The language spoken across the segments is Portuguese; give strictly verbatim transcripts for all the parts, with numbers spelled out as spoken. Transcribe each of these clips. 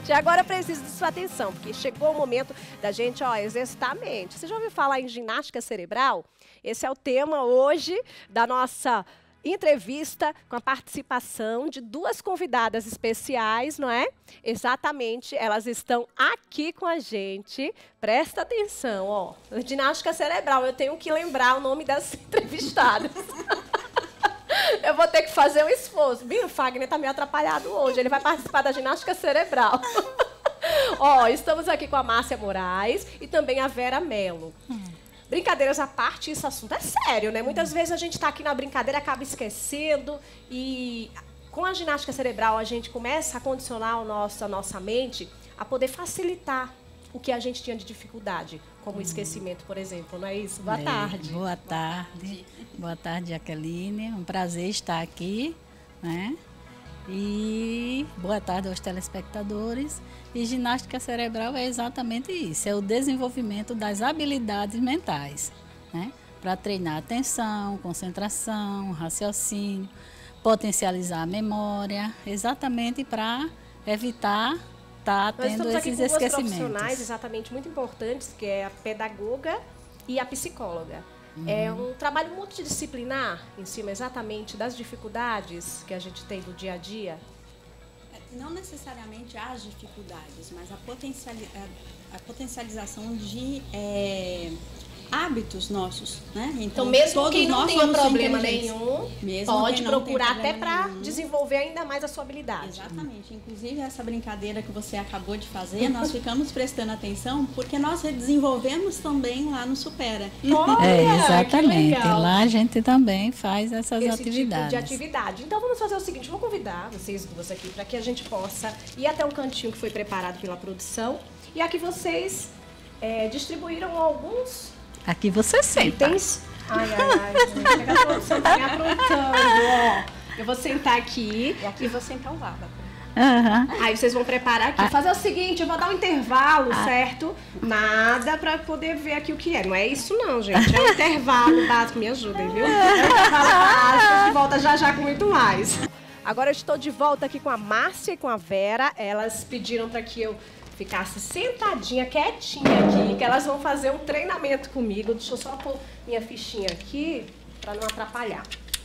gente. Agora eu preciso de sua atenção, porque chegou o momento da gente, ó, exercitar a mente. Você já ouviu falar em ginástica cerebral? Esse é o tema hoje da nossa entrevista com a participação de duas convidadas especiais, não é? Exatamente, elas estão aqui com a gente. Presta atenção, ó. Ginástica cerebral, eu tenho que lembrar o nome das entrevistadas. Eu vou ter que fazer um esforço. Bem, o Fagner está meio atrapalhado hoje. Ele vai participar da ginástica cerebral. Ó, estamos aqui com a Márcia Moraes e também a Vera Mello. Hum. Brincadeiras à parte, esse assunto é sério, né? Muitas vezes a gente está aqui na brincadeira, acaba esquecendo. E com a ginástica cerebral, a gente começa a condicionar o nosso, a nossa mente a poder facilitar o que a gente tinha de dificuldade, como o esquecimento, por exemplo, não é isso? Boa é, tarde. Boa tarde. Boa tarde, Jaqueline. Um prazer estar aqui, né? E boa tarde aos telespectadores. E ginástica cerebral é exatamente isso, é o desenvolvimento das habilidades mentais, né? Para treinar atenção, concentração, raciocínio, potencializar a memória, exatamente para evitar estar tá tendo esses esquecimentos. Nós estamos aqui com duas profissionais exatamente muito importantes, que é a pedagoga e a psicóloga. Uhum. É um trabalho multidisciplinar em cima exatamente das dificuldades que a gente tem do dia a dia. Não necessariamente as dificuldades, mas a, potenciali a, a potencialização de é, hábitos nossos, né? Então, então mesmo que não tenha problema nenhum, pode procurar até para desenvolver ainda mais a sua habilidade. Exatamente. Inclusive, essa brincadeira que você acabou de fazer, nós ficamos prestando atenção porque nós desenvolvemos também lá no Supera. Olha, é, exatamente. Lá a gente também faz essas Esse atividades. Tipo de atividade. Então, vamos fazer o seguinte, vou convidar vocês duas aqui para que a gente possa ir até um cantinho que foi preparado pela produção. E aqui vocês é, distribuíram alguns... Aqui você senta. Itens. Ai, ai, ai, gente. A produção tá me aprontando, ó. Eu vou sentar aqui. E aqui vou sentar o lado. Uhum. Aí vocês vão preparar aqui. Ah. Fazer o seguinte, eu vou dar um intervalo, ah. certo? Nada pra poder ver aqui o que é. Não é isso não, gente. É um intervalo básico. Me ajudem, viu? É um intervalo básico. De volta já já com muito mais. Agora eu estou de volta aqui com a Márcia e com a Vera. Elas pediram para que eu ficasse sentadinha, quietinha aqui, que elas vão fazer um treinamento comigo. Deixa eu só pôr minha fichinha aqui, para não atrapalhar.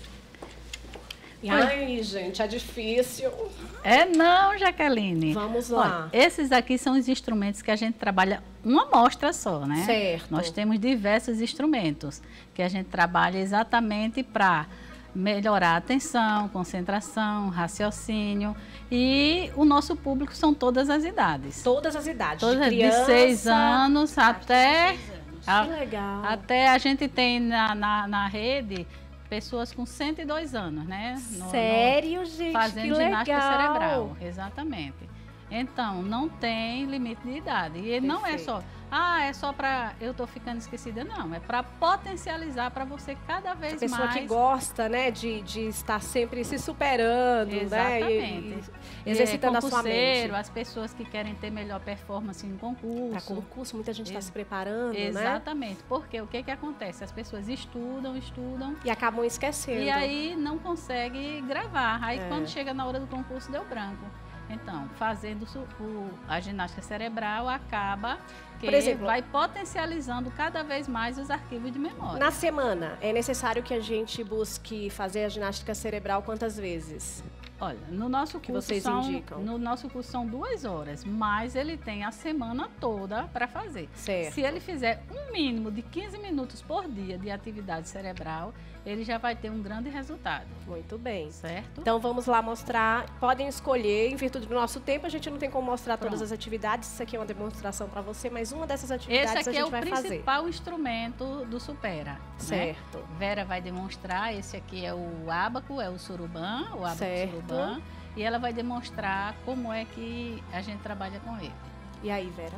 E, ai, gente, é difícil. É não, Jaqueline. Vamos lá. Olha, esses aqui são os instrumentos que a gente trabalha uma amostra só, né? Certo. Nós temos diversos instrumentos que a gente trabalha exatamente para melhorar a atenção, concentração, raciocínio. E o nosso público são todas as idades. Todas as idades. Todas, de criança, de seis anos até... A, que legal. Até a gente tem na, na, na rede pessoas com cento e dois anos, né? No, Sério, no, gente? fazendo que ginástica legal. cerebral. Exatamente. Então, não tem limite de idade. E Perfeito. Não é só... Ah, é só para eu tô ficando esquecida. Não, é para potencializar para você cada vez mais. A pessoa mais... que gosta, né, de, de estar sempre se superando, exatamente. Né? E, e exercitando é, a sua mente. As pessoas que querem ter melhor performance em concurso. Para concurso, muita gente está Ex se preparando, exatamente. Né? Porque o que que acontece? As pessoas estudam, estudam. E acabam esquecendo. E aí não consegue gravar. Aí é. quando chega na hora do concurso, deu branco. Então, fazendo o, a ginástica cerebral, acaba que Por exemplo, vai potencializando cada vez mais os arquivos de memória. Na semana, é necessário que a gente busque fazer a ginástica cerebral quantas vezes? Olha, no nosso curso, que vocês são, indicam? No nosso curso são duas horas, mas ele tem a semana toda para fazer. Certo. Se ele fizer um mínimo de quinze minutos por dia de atividade cerebral, ele já vai ter um grande resultado. Muito bem. Certo? Então vamos lá mostrar. Podem escolher, em virtude do nosso tempo, a gente não tem como mostrar Pronto. Todas as atividades. Isso aqui é uma demonstração para você, mas uma dessas atividades esse aqui a gente vai fazer. Esse aqui é o principal instrumento do Supera. Certo. Né? Vera vai demonstrar, esse aqui é o ábaco, é o surubã, o ábaco certo. surubã. E ela vai demonstrar como é que a gente trabalha com ele. E aí, Vera?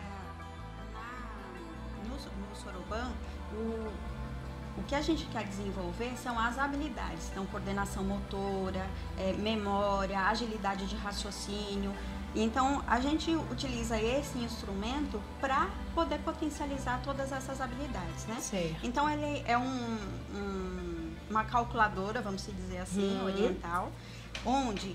No, no surubã, o, o que a gente quer desenvolver são as habilidades. Então, coordenação motora, é, memória, agilidade de raciocínio. Então, a gente utiliza esse instrumento para poder potencializar todas essas habilidades, né? Certo. Então, ele é um, um, uma calculadora, vamos dizer assim, uhum. oriental, onde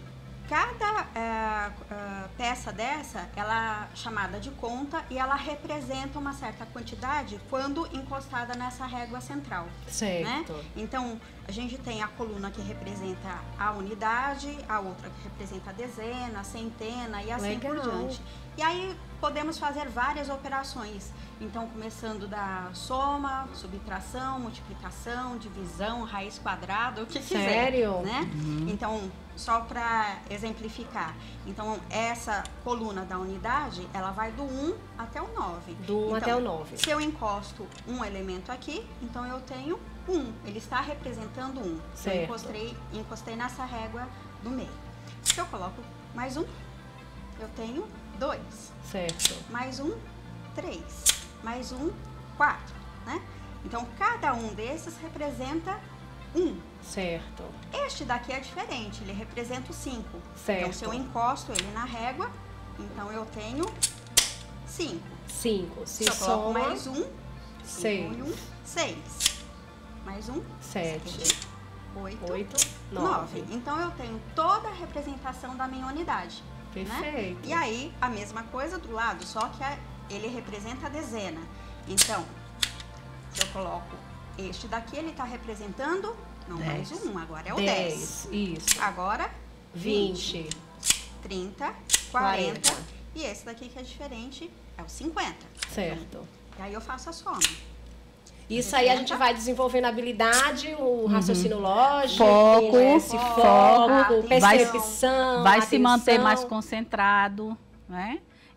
cada é, é, peça dessa, ela é chamada de conta e ela representa uma certa quantidade quando encostada nessa régua central. Certo. Né? Então, a gente tem a coluna que representa a unidade, a outra que representa a dezena, a centena e assim Legal. por diante. E aí podemos fazer várias operações. Então, começando da soma, subtração, multiplicação, divisão, raiz quadrada, o que quiser. Sério? Né? Uhum. Então, só para exemplificar. Então, essa coluna da unidade, ela vai do um até o nove. Do um então, até o nove. Se eu encosto um elemento aqui, então eu tenho um. Ele está representando um. Certo. Eu encostei, encostei nessa régua do meio. Se eu coloco mais um, eu tenho dois. Certo. Mais um, três. Mais um, quatro. Né? Então, cada um desses representa um. Certo. Este daqui é diferente, ele representa o cinco. Certo. Então, se eu encosto ele na régua, então eu tenho cinco. cinco. Se, se eu coloco soma, mais um, seis. um, seis. Mais um, sete. oito, oito, nove. nove. Então, eu tenho toda a representação da minha unidade. Perfeito. Né? E aí, a mesma coisa do lado, só que a, ele representa a dezena. Então, se eu coloco este daqui, ele está representando, não dez. mais um, agora é o dez. dez. Isso. Agora, vinte, vinte. trinta, quarenta. quarenta. E esse daqui que é diferente é o cinquenta. Certo. E aí eu faço a soma. Isso aí a gente vai desenvolvendo a habilidade, o raciocínio lógico, Foco, esse foco, foco, vai- percepção, Vai se manter atenção. mais concentrado, né?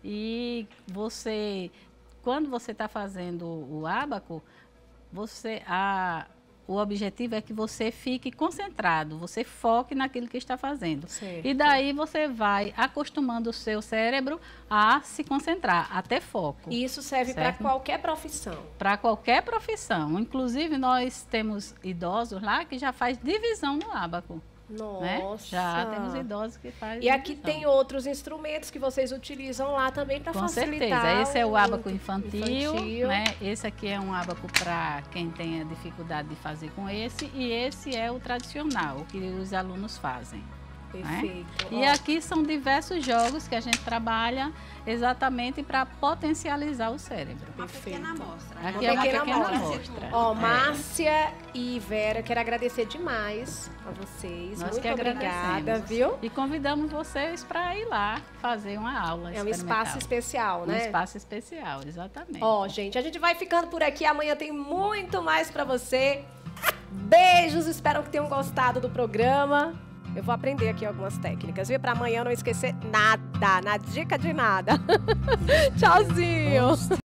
E você, quando você está fazendo o ábaco, você, a, o objetivo é que você fique concentrado, você foque naquilo que está fazendo. Certo. E daí você vai acostumando o seu cérebro a se concentrar, a ter foco. E isso serve para Certo. qualquer profissão. Para qualquer profissão. Inclusive, nós temos idosos lá que já faz divisão no ábaco. Né? Nossa. Já temos idosos que fazem E aqui divisão. tem outros instrumentos que vocês utilizam lá também para Com facilitar. certeza. Esse é o ábaco infantil, infantil, né? Esse aqui é um ábaco para quem tem a dificuldade de fazer com esse. E esse é o tradicional, o que os alunos fazem. Perfeito. E Ó, aqui são diversos jogos que a gente trabalha exatamente para potencializar o cérebro. Uma Perfeito. pequena amostra. Aqui Uma é uma pequena pequena amostra. amostra. Ó, É. Márcia e Vera, quero agradecer demais a vocês. Nós Muito que obrigada, agradecemos. viu? E convidamos vocês para ir lá fazer uma aula É um experimental. espaço especial, Um né? espaço especial, exatamente. Ó, gente, a gente vai ficando por aqui. Amanhã tem muito mais pra você. Beijos, espero que tenham gostado do programa. Eu vou aprender aqui algumas técnicas, viu? Pra amanhã não esquecer nada, na dica de nada. Tchauzinho.